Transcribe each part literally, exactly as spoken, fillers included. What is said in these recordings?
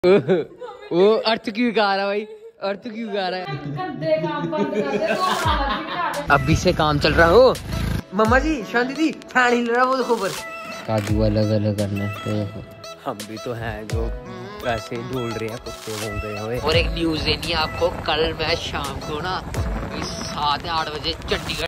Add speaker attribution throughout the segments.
Speaker 1: वो अर्थ क्यों गा रहा है भाई, अर्थ क्यों गा रहा है? अभी से काम चल रहा हो मम्मा जी, शांति दी फैन हिल रहा है वो देखो ऊपर। काजू अलग अलग करना है, हम भी तो हैं जो वैसे ढूंढ रहे हैं कुत्ते भौंकते हुए। और एक न्यूज देनी है आपको, कल मैं शाम को ना सात आठ बजे चंडीगढ़।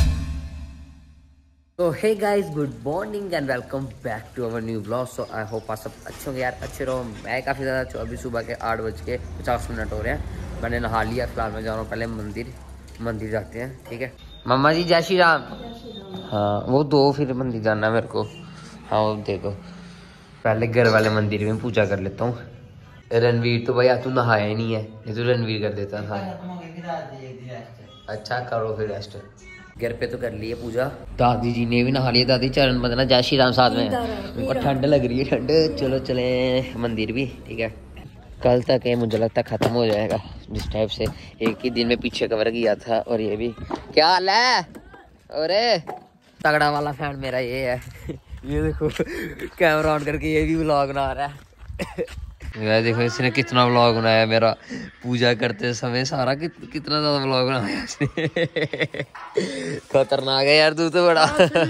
Speaker 1: तो hey guys, good morning and welcome back to our new blog. So I hope आप सब अच्छे होंगे यार, अच्छे रहो। मैं काफ़ी ज़्यादा अच्छी, अभी सुबह के आठ बज के पचास मिनट हो रहे हैं। मैंने नहा लिया, फिलहाल मैं जा रहा हूँ पहले मंदिर मंदिर जाते हैं, ठीक है। मम्मा जी जय श्री राम। हाँ वो दो, फिर मंदिर जाना है मेरे को। हाँ वो दे दो, पहले घर वाले मंदिर में पूजा कर लेता हूँ। रणवीर तो भाई आज तू नहाया ही नहीं है, ये तो रणवीर कर देता था। अच्छा करो फिर रेस्ट। घर पे तो कर लिए पूजा, दादी जी ने भी नहा लिया। दादी चरण बंदना जय श्री राम साथ में, उनको ठंड लग रही है, ठंड। चलो चले मंदिर भी, ठीक है। कल तक ये मुझे लगता है खत्म हो जाएगा जिस टाइप से एक ही दिन में पीछे कवर किया था। और ये भी क्या हाल है? अरे तगड़ा वाला फैन मेरा ये है। ये देखो कैमरा ऑन करके ये भी व्लॉग बना रहा है। यार देखो इसने कितना व्लॉग बनाया मेरा पूजा करते समय, सारा कि, कितना ज्यादा व्लॉग बनाया इसने। खतरनाक है यार तू तो बड़ा।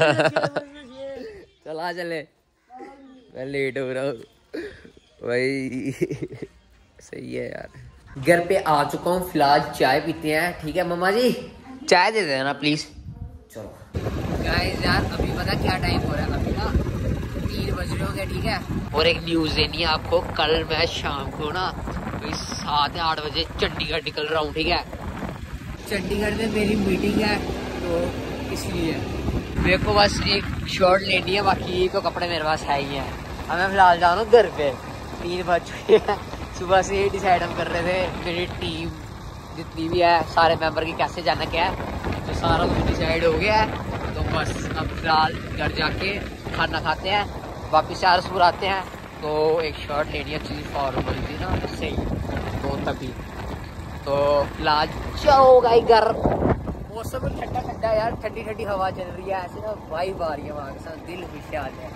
Speaker 1: चला चले, मैं लेट हो रहा हूँ भाई। सही है यार। घर पे आ चुका हूँ, फिलहाल चाय पीते हैं, ठीक है। मम्मा जी चाय दे देना प्लीज। चलो गाइस यार अभी पता क्या टाइम हो रहा है, अभी ना तीन बज रहे हो गए, ठीक है। और एक न्यूज देनी है आपको, कल मैं शाम को ना सात या आठ बजे चंडीगढ़ निकल रहा हूँ, ठीक है। चंडीगढ़ में मेरी मीटिंग है, तो इसलिए मेरे को बस एक शर्ट लेनी है, बाकी तो कपड़े मेरे पास है ही हैं। अब मैं फिलहाल जा रहा हूँ घर पे, तीन बज चुके हैं। सुबह से ही डिसाइड हम कर रहे थे, मेरी टीम जितनी भी है सारे मेंबर की कैसे जाना क्या है, तो सारा कुछ डिसाइड हो गया है। तो बस अब फिलहाल घर जाके खाना खाते हैं, वापिस आरसपुर आते हैं। तो एक शर्ट लेनी है, अच्छी फॉर्मल थी ना सही, तो तभी तो फिलहाल चलो गाइस घर। मौसम ठंडा ठंडा यार, ठंडी ठंडी हवा चल रही है, ऐसे ना वाइब आ रही है वहाँ के साथ, दिल खुश आ जाएगा।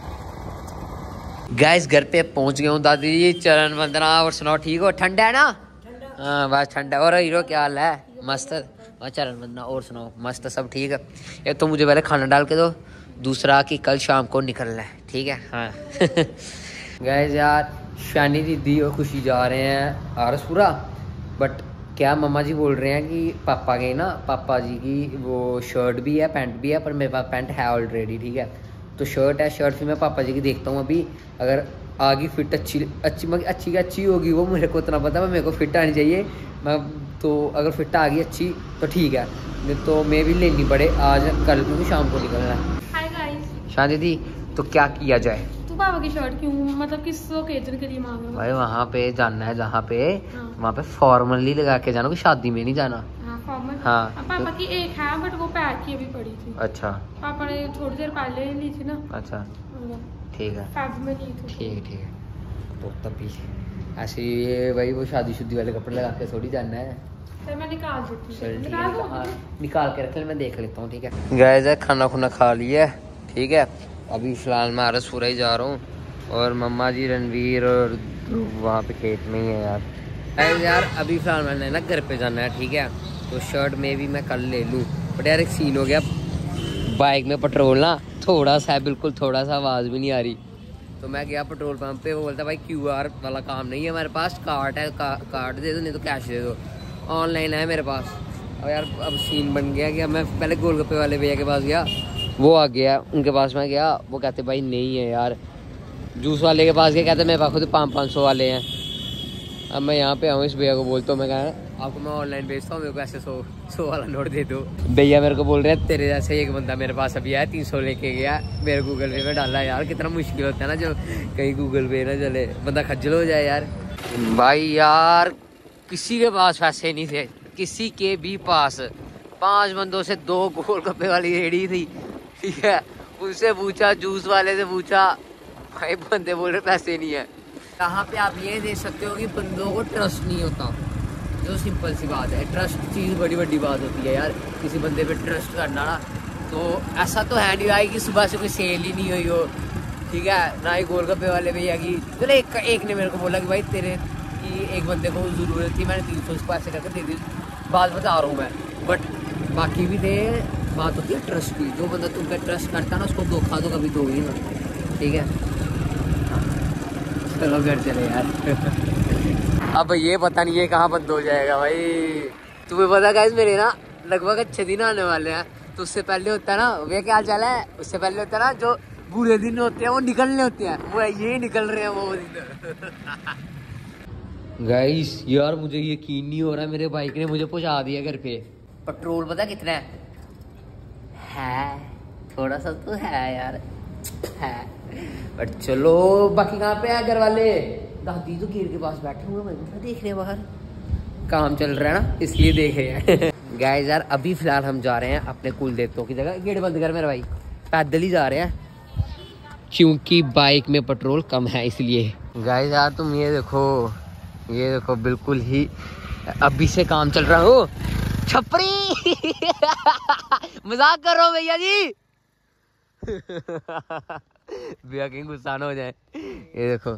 Speaker 1: गाइस घर पे पहुंच गए हूँ। दादी जी चरण वंदना, और सुनाओ ठीक हो? ठंडा है ना? हाँ बस ठंडा। और हीरो क्या हाल है? मस्त। चरण वंदना और सुनाओ? मस्त सब ठीक है। ये तो मुझे पहले खाना डाल के दो, दूसरा कि कल शाम को निकलना है, ठीक है। हाँ गाइस यार शानी दीदी और खुशी जा रहे हैं आरसपुरा, बट क्या मम्मा जी बोल रहे हैं कि पापा के ना, पापा जी की वो शर्ट भी है पैंट भी है, पर मेरे पास पैंट है ऑलरेडी, ठीक है। तो शर्ट है, शर्ट फिर मैं पापा जी की देखता हूँ अभी, अगर आगे फिट अच्छी अच्छी अच्छी की अच्छी होगी वो मेरे को इतना पता है, मेरे को फिट आनी चाहिए। मैं तो अगर फिट आ गई अच्छी तो ठीक है, नहीं तो मैं भी लेनी पड़े आज कल, क्योंकि शाम को निकलना है। Hi guys. शांति दी तो क्या किया जाए?
Speaker 2: तू पापा की शर्ट क्यों, मतलब किस ओकेजन के लिए मांग रहा है?
Speaker 1: भाई वहाँ पे जाना है जहाँ पे, हाँ। वहाँ पे फॉर्मली लगा के जाना, शादी में नहीं जाना। हाँ फॉर्मल। हाँ
Speaker 2: पापा की एक है, बट वो पैर की अभी पड़ी थी।
Speaker 1: अच्छा
Speaker 2: पापा ने थोड़ी देर पहले ली थी ना। अच्छा
Speaker 1: ठीक है, ठीक है ठीक है। तो तभी ऐसे ये भाई वो शादी वाले कपड़े लगा के थोड़ी जाना है।
Speaker 2: सर मैं निकाल देती हूँ,
Speaker 1: निकाल, निकाल के रख ले, मैं देख लेता हूँ, ठीक है। गाइस खाना खुना खा लिया, ठीक है। अभी फिलहाल मैं आरसपुरा ही जा रहा हूँ, और मम्मा जी रणवीर और वहाँ पे खेत में ही है यार। गाइस यार अभी फिलहाल मैंने ना घर पे जाना है, ठीक है। तो शर्ट में भी मैं कल ले लूँ, बट यार एक सीन हो गया, बाइक में पेट्रोल ना थोड़ा सा है, बिल्कुल थोड़ा सा, आवाज़ भी नहीं आ रही। तो मैं गया पेट्रोल पंप पे, वो बोलता भाई क्यू आर वाला काम नहीं है हमारे पास, कार्ड है, का, कार्ड दे दो, नहीं तो कैश दे दो, ऑनलाइन है मेरे पास। अब यार अब सीन बन गया कि अब मैं पहले गोलगप्पे वाले भैया के पास गया, वो आ गया, उनके पास मैं गया, वो कहते भाई नहीं है यार। जूस वाले के पास गया, कहते मेरे पास खुद पाँच पाँच सौ वाले हैं। अब मैं यहाँ पे आऊँ, इस भैया को बोलता हूँ, मैं कहा आपको मैं ऑनलाइन भेजता हूँ, मेरे को ऐसे सौ सौ वाला नोट दे दो। भैया मेरे को बोल रहे हैं तेरे जैसे एक बंदा मेरे पास अभी आया, तीन सौ लेके गया, मेरे गूगल पे में डाला। यार कितना मुश्किल होता है ना, जो कहीं गूगल पे ना चले, बंदा खज्जल हो जाए यार। भाई यार किसी के पास पैसे नहीं थे, किसी के भी पास। पांच बंदों से दो गोलगप्पे वाली रेडी थी, ठीक है। उनसे पूछा, जूस वाले से पूछा, भाई बंदे बोल रहे पैसे नहीं है। यहाँ पे आप ये देख सकते हो कि बंदों को ट्रस्ट नहीं होता, जो सिंपल सी बात है। ट्रस्ट चीज़ बड़ी बड़ी बात होती है यार, किसी बंदे पे ट्रस्ट करना ना। तो ऐसा तो है नहीं भाई कि सुबह से कोई सेल ही नहीं हुई हो, ठीक है, ना ही गोलगप्पे वाले भैया की। चलो एक एक ने मेरे को बोला कि भाई तेरे की एक बंदे को ज़रूरत थी, मैंने तीन सौ उसको ऐसे करके दे दी। बात बता रहा हूँ मैं, बट बाकी भी थे। बात होती है ट्रस्ट की, जो बंदा तुम पे ट्रस्ट करता है ना उसको धोखा तो कभी दो ही ना, ठीक है। चलो घर चले यार। अब ये पता नहीं है कहाँ बंद हो जाएगा भाई। तुम्हें पता गाइस मेरे ना लगभग अच्छे दिन आने वाले हैं, तो उससे पहले होता है ना, वे क्या हाल है, उससे पहले होता है ना जो बुरे दिन होते हैं वो निकलने होते हैं, वो ये निकल रहे हैं वो दिन। गाइस यार मुझे यकीन नहीं हो रहा, मेरे बाइक ने मुझे पहुंचा दिया घर पे। पेट्रोल पता कितना है? है थोड़ा सा तो है यार, है, बट चलो। बाकी कहाँ पे है घर वाले? दादी तो गेट के पास बैठे हुए, मैं देख रहे हैं बाहर काम चल रहा है ना, इसलिए देख रहे हैं। गाइस यार अभी फिलहाल हम जा रहे हैं अपने कुल देवताओं की जगह। गेट बंद कर मेरा भाई, पैदल ही जा रहे हैं क्योंकि बाइक में पेट्रोल कम है इसलिए। गाइस यार तुम ये देखो, ये देखो बिल्कुल ही अभी से काम चल रहा हो। छपरी मजाक कर रहा हूँ भैया जी। भैया कहीं गुस्सा ना हो जाए। ये देखो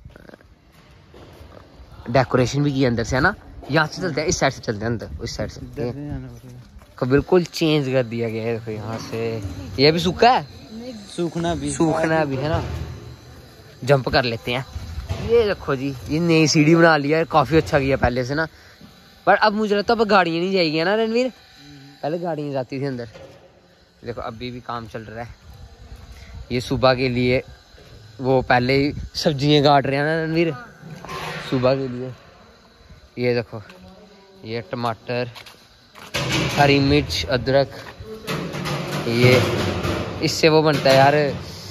Speaker 1: डेकोरेशन भी की अंदर से है ना, यहाँ से चलते हैं, इस साइड से चलते हैं अंदर, उस साइड से को बिल्कुल चेंज कर दिया गया है। देखो यहाँ से ये भी सूखा है,
Speaker 3: सूखना भी
Speaker 1: सूखना भी है ना। जंप कर लेते हैं। ये देखो जी, ये नई सीढ़ी बना लिया है, काफी अच्छा किया पहले से ना। पर अब मुझे लगता है अब गाड़ियाँ नहीं जाएगी ना रणवीर, पहले गाड़ियाँ जाती थी अंदर। देखो अभी भी काम चल रहा है। ये सुबह के लिए वो पहले ही सब्जियाँ काट रहे हैं ना रणवीर, सुबह के लिए। ये देखो ये टमाटर, हरी मिर्च, अदरक, ये इससे वो बनता है यार,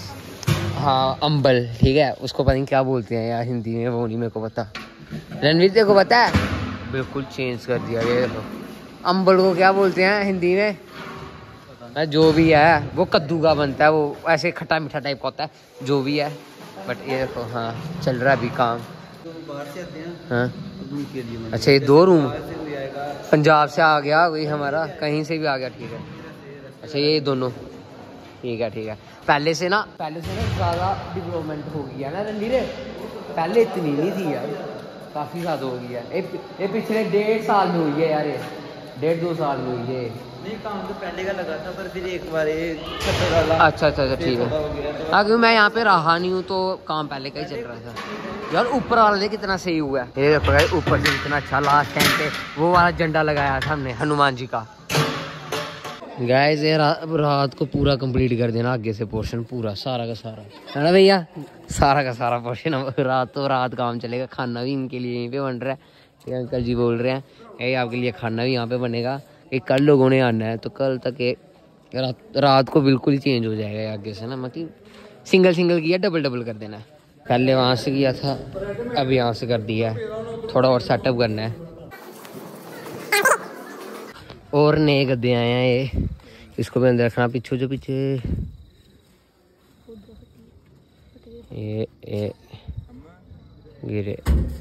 Speaker 1: हाँ अम्बल, ठीक है। उसको पता नहीं क्या बोलते हैं यार हिंदी में, वो नहीं मेरे को पता। रणवीर तेरे को पता है? बिल्कुल चेंज कर दिया। ये देखो अम्बल को क्या बोलते हैं हिंदी में? जो भी है वो कद्दू का बनता है, वो ऐसे खट्टा मीठा टाइप का होता है, जो भी है। बट ये देखो हाँ चल रहा है अभी काम।
Speaker 3: बाहर से आते हैं
Speaker 1: हाँ
Speaker 3: रूम के लिए।
Speaker 1: अच्छा ये दो रूम, पंजाब से आ गया कोई हमारा, कहीं से भी आ गया, ठीक है। अच्छा ये दोनों, ठीक है ठीक है। पहले से ना पहले से ना ज़्यादा डेवलपमेंट हो गया ना रणवीर, पहले इतनी नहीं थी यार, काफ़ी ज़्यादा हो गया। ये ये पिछले डेढ़ साल में हुई है यार, ये डेढ़ दो साल में हुई है।
Speaker 3: नहीं काम तो पहले का लगा था, पर फिर एक बार ये छत डाला।
Speaker 1: अच्छा अच्छा अच्छा ठीक है। हाँ क्योंकि मैं यहाँ पे रहा नहीं हूँ तो काम पहले का ही चल रहा था यार। ऊपर वाले कितना सही हुआ है, ये देखो ऊपर से कितना अच्छा लास्ट टाइम पे वो वाला झंडा लगाया था हमने हनुमान जी का। गाइस ये रा, रात को पूरा कंप्लीट कर देना आगे से पोर्शन पूरा सारा का सारा, है ना भैया? सारा का सारा पोर्शन रात तो रात काम चलेगा। खाना भी इनके लिए यहीं पे बन रहा है, ये अंकल जी बोल रहे हैं ये आपके लिए खाना भी यहाँ पे बनेगा। ये कल लोगों ने आना है तो कल तक ये रात, रात को बिल्कुल ही चेंज हो जाएगा आगे से ना, मतलब सिंगल सिंगल किया डबल डबल कर देना है। पहले वहाँ से किया था, अब यहाँ से कर दिया है, थोड़ा और सेटअप करना है। और नए गद्दे आए हैं, ये इसको भी अंदर रखना। पीछे जो पीछे ये ये गिरे।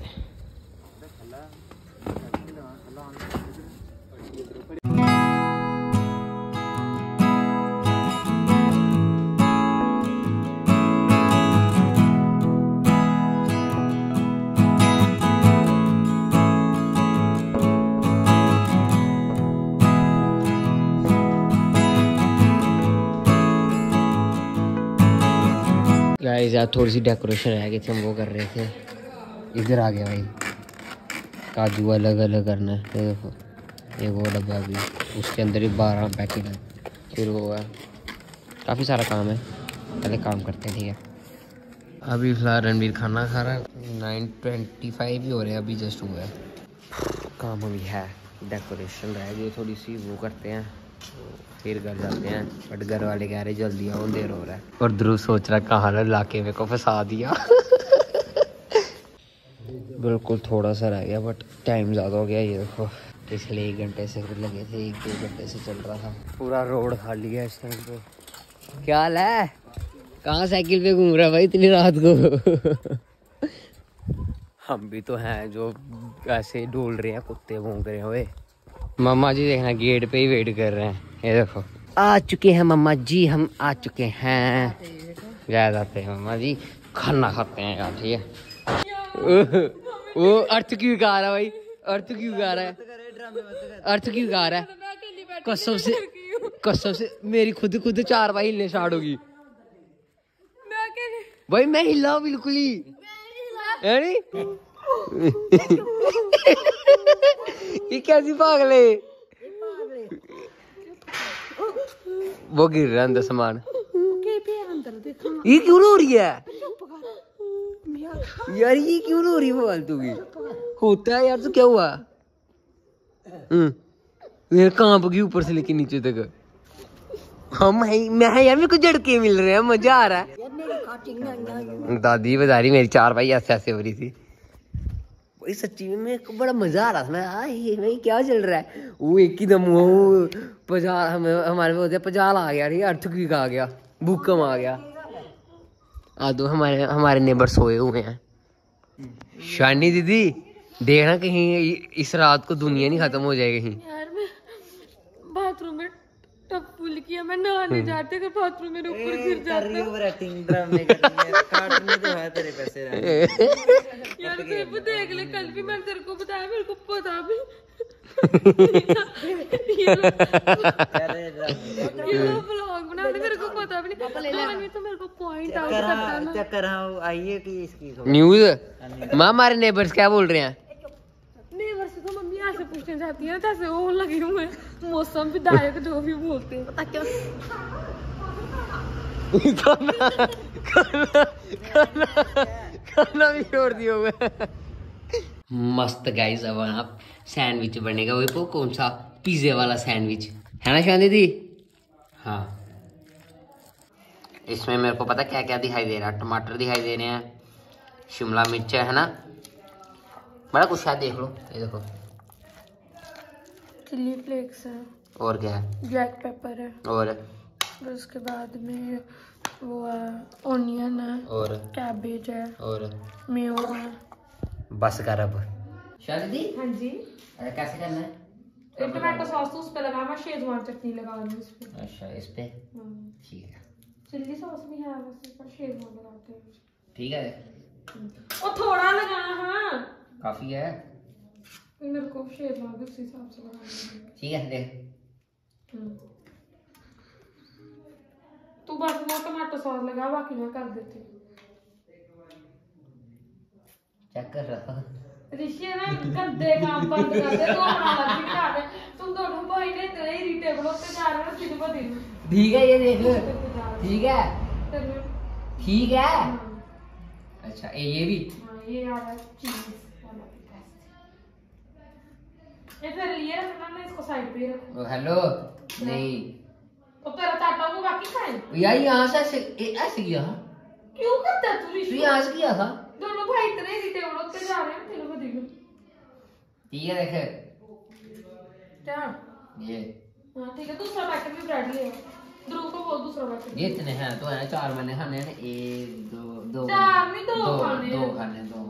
Speaker 1: गाइस यार थोड़ी सी डेकोरेशन रह गई थी, हम वो कर रहे थे। इधर आ गया भाई, काजू अलग अलग करना है। ये देखो एक वो डब्बा भी, उसके अंदर ही बारह पैकेट है, फिर वो है, काफ़ी सारा काम है। पहले काम करते हैं, ठीक है। अभी फिलहाल रणवीर खाना खा रहा है, नाइन ट्वेंटी फाइव ही हो रहे हैं अभी, जस्ट हुआ है। काम अभी है, डेकोरेशन रह गई थोड़ी सी, वो करते हैं फिर घर जाते हैं। बट घर वाले कह रहे जल्दी आओ, देर हो रहा है। और ध्रुव सोच रहा है कहाँ इलाके में को फंसा दिया। बिल्कुल थोड़ा सा रह गया बट टाइम ज़्यादा हो गया। ये देखो पिछले एक घंटे से फिर लगे थे, एक दो घंटे से चल रहा था। पूरा रोड खाली है इस टाइम पे। क्या हाल है? कहाँ साइकिल पे घूम रहा है भाई इतनी रात को? हम भी तो हैं जो ऐसे ढूंढ रहे हैं, कुत्ते भौंक रहे हुए। मम्मा जी देखना गेट पे ही वेट कर रहे हैं। ये देखो आ चुके हैं मम्मा जी, हम आ चुके हैं। गैस आते हैं मम्मा जी, खाना खाते हैं यार, ठीक है। वो अर्थ क्यों गा रहा है भाई, अर्थ क्यों गा रहा है, अर्थ क्यों गा रहा है? कसम से कसम से मेरी खुद खुद चार बार हिलने स्टार्ट होगी भाई, मैं हिला बिल्कुल ही है नहीं। ये कैसी पागल है, वो गिर रहा है अंदर सामान, ये क्यों रो रही है यार, ये क्यों रो रही है फालतू की, होता है यार। तो क्या हुआ, हम्म कांप गई ऊपर से लेके नीचे तक। हम मैं यार, मेरे को झटके मिल रहे हैं, मजा आ रहा है। दादी बता रही मेरी चार भाई ऐसे ऐसे हो रही थी भाई, सच्ची में मेरे को बड़ा मजा आ रहा था। मैं आई भाई क्या चल रहा है, वो एक ही दम वो पजाल हमें हमारे में होते पजाल आ गया, ठीक है, अर्थक्वेक आ गया, भूकंप आ गया। आ दो हमारे हमारे नेबर सोए हुए हैं। शानी दीदी देखना कहीं इस रात को दुनिया नहीं खत्म हो जाए कहीं।
Speaker 2: यार मैं बाथरूम में टब फुल किया, मैं नहाने जाते कि बाथरूम मेरे ऊपर गिर जाता।
Speaker 3: ओवर एक्टिंग ड्रामे करनी है, काटने तो है तेरे पैसे रहने।
Speaker 2: यार सिर्फ देख ले, कल भी मैंने तेरे को बताया, मेरे को पता भी ये व्लॉग बना दे, मेरे को पता भी नहीं तो मेरे को पॉइंट आउट करता ना।
Speaker 3: चक्कर हाँ आइए कि इसकी
Speaker 1: न्यूज माँ, हमारे नेबर्स क्या बोल रहे हैं?
Speaker 2: नेबर से तो मम्मी ऐसे पूछने जाती है जैसे वो लगे हुए मौसम विधायक जो भी बोलते हैं, पता क्या
Speaker 1: खाना खाना खाना खाना भी छोड़ दिया हुआ है। मस्त गाइस, अब आप सैंडविच बनेगा, वही वो कौन सा पिज्जे वाला सैंडविच है ना शांति दी? हाँ, इसमें मेरे को पता क्या क्या दिखाई दे रहा है, टमाटर दिखाई दे रहे हैं, शिमला मिर्च है ना, बड़ा कुछ है, देख लो ये देखो,
Speaker 2: चिल्ली फ्लेक्स है,
Speaker 1: और क्या है,
Speaker 2: ब्लैक पेपर है, और
Speaker 1: और
Speaker 2: उसके बाद में वो है ऑनियन है,
Speaker 1: और
Speaker 2: कैबेज है,
Speaker 1: और
Speaker 2: मेयो है।
Speaker 1: बस कर अब शादी दी।
Speaker 2: हाँ जी,
Speaker 1: अरे कैसे करना है?
Speaker 2: टमाटो सॉस तो उस पे लगा, मैं शेजवान चटनी लगा रही हूँ इस पे।
Speaker 1: अच्छा इस पे, ठीक है,
Speaker 2: चिल्ली सॉस भी है वैसे, पर शेजवान लगाते हैं,
Speaker 1: ठीक है।
Speaker 2: और थोड़ा लगा, हाँ
Speaker 1: काफी है,
Speaker 2: मेरे को शेजवान भी उस हिसाब से लगाना है।
Speaker 1: ठीक है देख,
Speaker 2: तू बस वो टमाटो सॉस लगा, बाकी मैं कर देती हूँ।
Speaker 1: चेक कर रहा था
Speaker 2: ऋषि ना गंदे काम बंद कर दे, तो हमारा भी खा दे, तुम दोनों भाई ने इतने इरिटेबल होते जा रहे हो दिन ब दिन।
Speaker 1: ठीक है ये देख, ठीक है ठीक है। अच्छा ये भी,
Speaker 2: ये आ रहा चीज, ये फिर लिए रखना ना, इसको साइड पे रखो।
Speaker 1: हेलो नहीं
Speaker 2: तो तेरा चाटा वो बाकी खाए
Speaker 1: यार, यहाँ से ऐसे ऐसे किया,
Speaker 2: क्यों करता तू ऋषि?
Speaker 1: तू यहाँ से किया था,
Speaker 2: दोनों भाई इतने इरिटेबल होते जा रहे हैं तेरे को देखो।
Speaker 1: ठीक है देखे
Speaker 2: क्या
Speaker 1: ये,
Speaker 2: हाँ ठीक है, दूसरा पैकेट भी ब्रेड ले, ध्रुव को बोल दूसरा पैकेट।
Speaker 1: ये इतने हैं तो है, चार मैंने खाने हैं, एक दो दो
Speaker 2: चार नहीं, दो खाने हैं,
Speaker 1: दो खाने दो।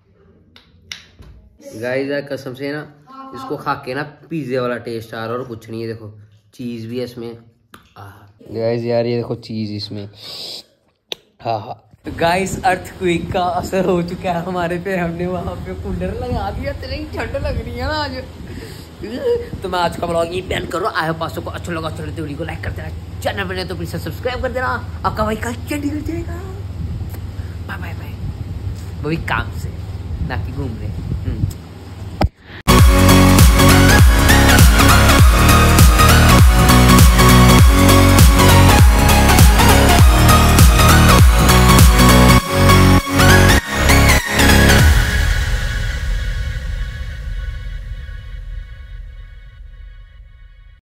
Speaker 1: गाइस यार कसम से ना, इसको खा के ना पिज्जे वाला टेस्ट आ रहा है, और कुछ नहीं है, देखो चीज भी है इसमें। गाइस यार ये देखो चीज इसमें, हाँ हाँ। गाइस अर्थक्वेक का असर हो चुका है हमारे पे, हमने वहाँ पे कूलर लगा दिया, इतनी ठंड लग रही है ना आज। तो मैं आज का ब्लॉग ये प्लान करो, आए पासों को अच्छा लगा, चलो वीडियो को लाइक कर देना, चैनल बने तो प्लीज सब्सक्राइब कर देना, आपका भाई का चैनल निकल जाएगा। बाय बाय बाय, वो भी काम से ना कि घूम रहे।